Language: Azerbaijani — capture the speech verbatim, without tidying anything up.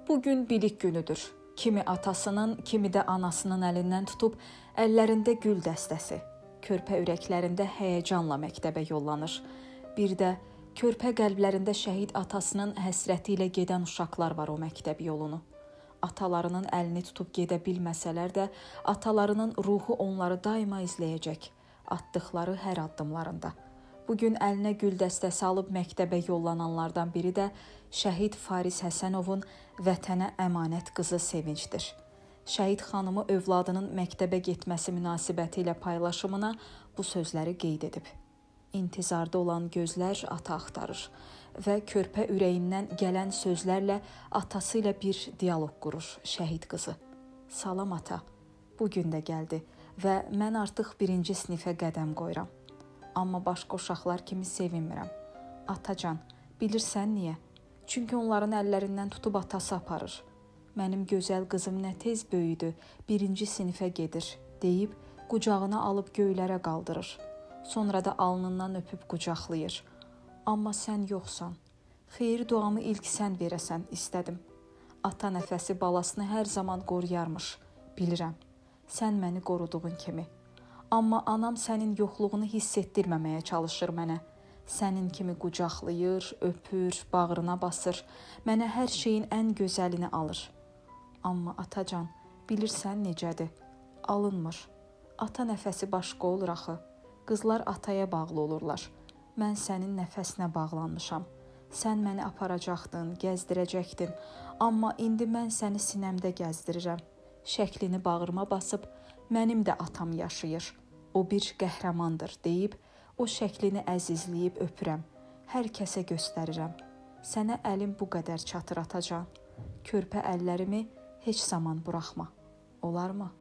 Bugün bilik günüdür. Kimi atasının, kimi də anasının əlindən tutub əllərində gül dəstəsi, körpə ürəklərində həyəcanla məktəbə yollanır. Bir də körpə qəlblərində şəhid atasının həsrəti ilə gedən uşaqlar var o məktəb yolunu. Atalarının əlini tutub gedə bilməsələr də, atalarının ruhu onları daima izləyəcək, atdıqları hər addımlarında. Bugün əlinə gül dəstəsi alıb məktəbə yollananlardan biri də şəhid Faris Həsənovun vətənə əmanət qızı Sevincdir. Şəhid xanımı övladının məktəbə getməsi münasibəti ilə paylaşımına bu sözləri qeyd edib. İntizarda olan gözlər ata axtarır və körpə ürəyindən gələn sözlərlə atası ilə bir dialoq qurur şəhid qızı. Salam ata, bugün də gəldi və mən artıq birinci sinifə qədəm qoyuram. Amma başqa uşaqlar kimi sevinmirəm. Atacan, bilirsən niyə? Çünki onların əllərindən tutub atası aparır. Mənim gözəl qızım nə tez böyüdü, birinci sinifə gedir, deyib qucağına alıb göylərə qaldırır. Sonra da alnından öpüb qucaqlayır. Amma sən yoxsan. Xeyir duamı ilk sən verəsən istədim. Ata nəfəsi balasını hər zaman qoruyarmış, bilirəm. Sən məni qoruduğun kimi. Amma anam sənin yoxluğunu hiss etdirməməyə çalışır mənə. Sənin kimi qucaqlayır, öpür, bağrına basır, mənə hər şeyin ən gözəlini alır. Amma atacan, bilirsən necədir? Alınmır. Ata nəfəsi başqa olur axı. Qızlar ataya bağlı olurlar. Mən sənin nəfəsinə bağlanmışam. Sən məni aparacaqdın, gəzdirəcəkdin. Amma indi mən səni sinəmdə gəzdirirəm. Şəklini bağrıma basıb, mənim də atam yaşayır. O bir qəhrəmandır deyib, o şəklini əzizləyib öpürəm. Hər kəsə göstərirəm. Sənə əlim bu qədər çatır atacan. Körpə əllərimi heç zaman buraxma. Olarmı?